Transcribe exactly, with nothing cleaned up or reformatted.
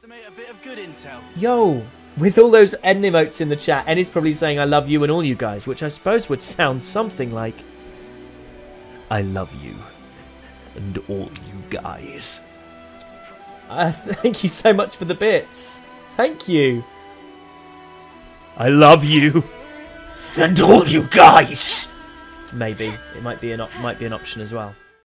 A bit of good intel. Yo, with all those end emotes in the chat, Ennie's probably saying I love you and all you guys, which I suppose would sound something like I love you and all you guys. Uh, thank you so much for the bits. Thank you. I love you and all you guys. Maybe it might be an op might be an option as well.